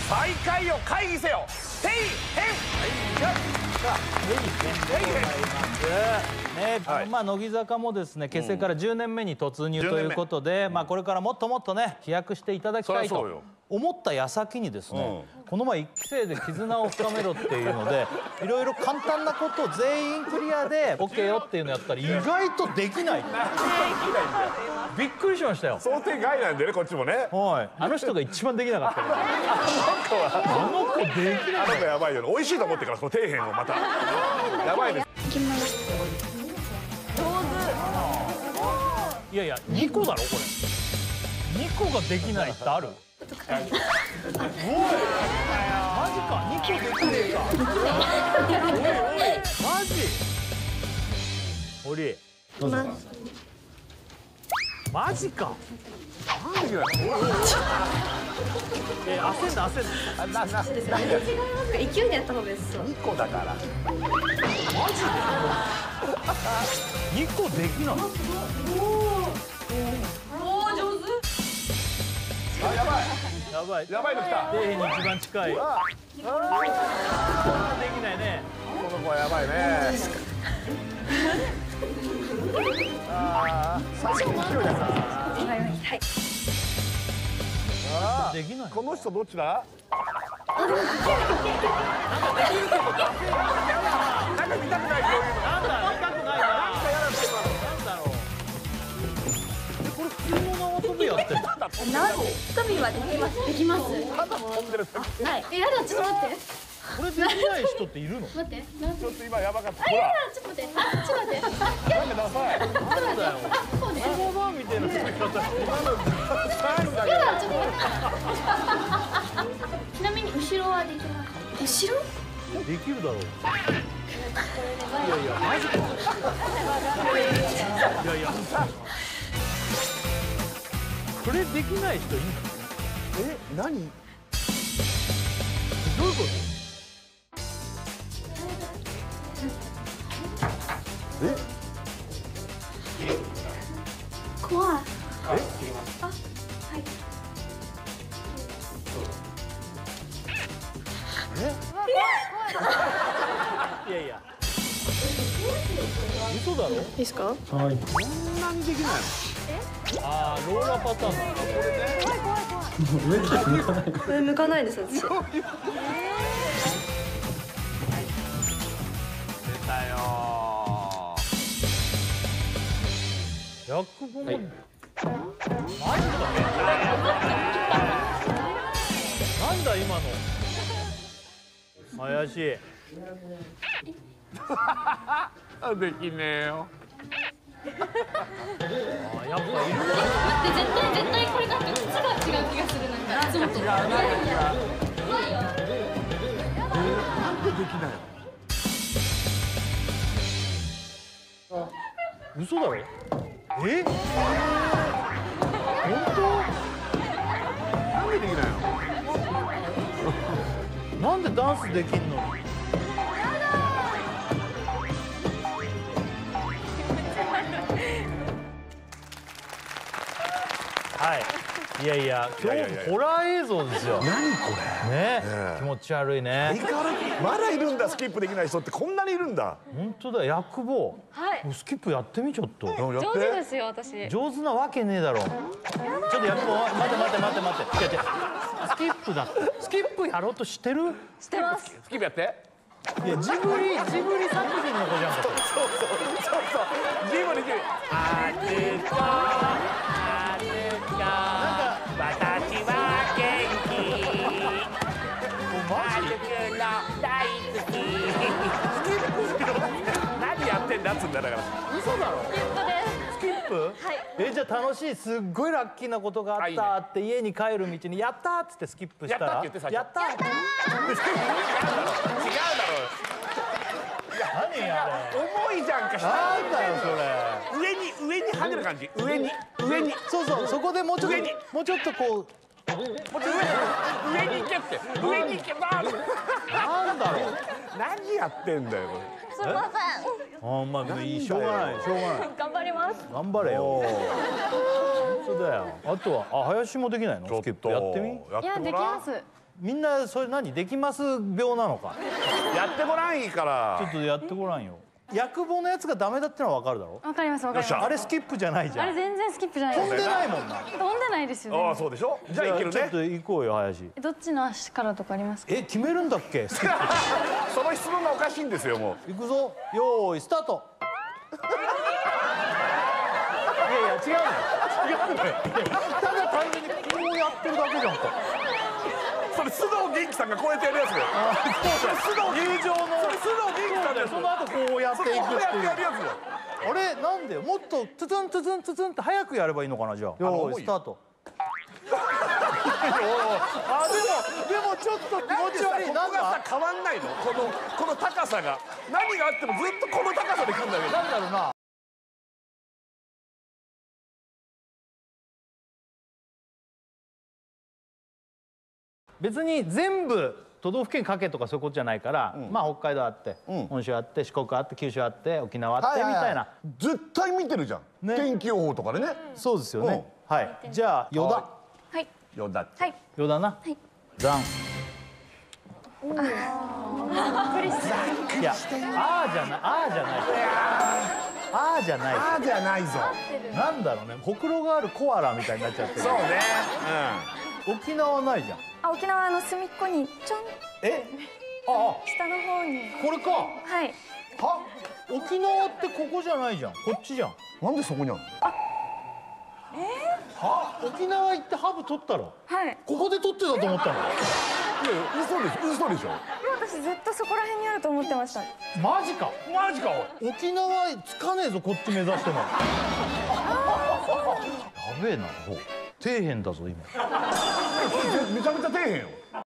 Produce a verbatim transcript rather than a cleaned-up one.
最下位を回避せよ。ていへん。 ね、まあ乃木坂もですね結成からじゅうねんめに突入ということで、まあこれからもっともっとね飛躍していただきたいと思った矢先にですね、この前いっきせいで絆を深めろっていうのでいろいろ簡単なことを全員クリアで オーケー よっていうのやったら意外とできない。びっくりしましたよ。 想定外なんでねこっちもね。 はい。あの人が一番できなかったから。あの子はあの子できない。 あの子やばいよね。美味しいと思ってからその底辺をまたやばいです。 いきます。上手。いやいやにこだろこれ。にこができないってある？おい。マジか。にこできねえか。おいおい。マジ？堀。どうぞ。マジか。なんできないの？え、焦んな焦んな。なな。 勢いでやった方がいいですよ。 にこだから。 マジで？にこできない。 おお上手。 あ、やばい。 やばい。 やばいの来た。 底辺に一番近い。ああ。できないね。 この子はやばいね。ああ、最初の勢いだから。 はい。 ああ、 できない。 この人どっちだ？ あ、でもできる。 なんか見たくないこういうの。 なんだ見たくないな。なんかやらんてるわ。なんだろう。え、これ普通の縄跳びやってる。 縄跳びはできます。できます。 ただ飛んでる。 はい。え、やだちょっと待って。 これできない人っているの？ 待って。 ちょっと今やばかった。 あ、やだちょっと待って。あ、ちょっと待って。 やめなさい。 なんだよ。 そうね。 スノバーみたいな飛び方してる。 今のダサいんだけど。 やだちょっと待って。ちなみに後ろはできます。後ろ？ できるだろう。いやいやマジか。いやいや。これできない人いるの？ え、何？ どういうこと？ え？ 怖い。 え？ あ、はい。 いやいや。嘘だろ？いいですか？ はい。 こんなにできないの？ ああ、ローラーパターンなんだ。 怖い怖い怖い。上向かないです私。 出たよ百五万。マジか。なんだ今の。怪しい。 できねえよ。 あ、やっぱいる。 待って絶対絶対これなんか靴が違う気がするなんか。いつもと。 なんでできないの？ 嘘だろ？え？本当？ なんでできないの？ なんでダンスできんのに？はい。いやいや、今日ホラー映像ですよ。 何これ？ ね、気持ち悪いね。 相変わらずまだいるんだ。スキップできない人ってこんなにいるんだ。 本当だ、薬棒。 はい。 スキップやってみちょっと。 上手ですよ私。 上手なわけねえだろ。ちょっと薬棒、待て待て待て待て。違う違う。スキップだって。スキップやろうとしてる？ してます。 スキップやって。 いや、ジブリジブリ作品の子じゃんか。 そうそうそうそう。ジブリジブリ。あてとあてと。私は元気。 マジ？ 大好き。何やってんだっつんだだから。 嘘だろ？スキップ？ はい。 え、じゃあ楽しい、すっごいラッキーなことがあったって家に帰る道にやったーっつってスキップしたら。 やったって言って最初。 やったー。 違うだろ。 何あれ？ 重いじゃんか。 なんだよそれ。 上に上に跳ねる感じ。上に上に。 そうそう、そこでもうちょっともうちょっとこう。 もうちょっと上に行けって。上に行けば。 なんだろう。 何やってんだよこれ。 すみませあ、まあいい、しょうがないしょうがない。 ん。頑張ります。 頑張れよ。そうだよ。あとはあ、林もできないの？スキップやってみ。 いやできます。 みんなそれ何できます病なのか。 やってごらんいいかちょらっとやってごらんよ。役棒のやつがダメだってのは分かるだろ。 わかりますわかります。 あれスキップじゃないじゃん。 あれ全然スキップじゃないです。 飛んでないもんな。 飛んでないですよね。 ああそうでしょじゃあいけるねちょっと行こうよ林。 どっちの足からとかありますか。 え決めるんだっけスキップ。 その質問がおかしいんですよもう行くぞよーいスタート。いやいや違うのよ違うのよ。ただ単純にこうやってるだけじゃんか。 それ須藤元気さんがこうやってやるやつだよ須藤友情のそれ須藤元気さんだよその後こうやっていくっていう。 こうやってやるやつだよあれなんでもっとツツンツツンツツンって早くやればいいのかなじゃあ。よーいスタート。あでもでもちょっと気持ち悪い。 こなんだこがさ変わんないのこのこの高さが何があってもずっとこの高さで来るんだけどなんだろうな。別に全部都道府県かけとかそういうことじゃないから、まあ北海道あって、本州あって四国あって九州あって沖縄あってみたいな。 絶対見てるじゃん、 ね天気予報とかでね。 そうですよね。はいじゃあ依田。 はいよだってはい。 依田な。 いザン。いやあーじゃないあーじゃないあーじゃないああじゃないぞ。 なんだろうねほくろがあるコアラみたいになっちゃってる。 そうね沖縄ないじゃん。 あ沖縄の隅っこにちょんえあ下の方に。 あこれか。 はい。 は沖縄ってここじゃないじゃんこっちじゃん。 なんでそこにあるの？ は沖縄行ってハブ取ったろ。 はい。 ここで取ってたと思ったの。 嘘でしょ嘘でしょ。 私ずっとそこら辺にあると思ってました。 マジか。 マジかおい沖縄つかねえぞこっち目指しても。やべえな。底辺だぞ今。 めちゃめちゃ底辺よ。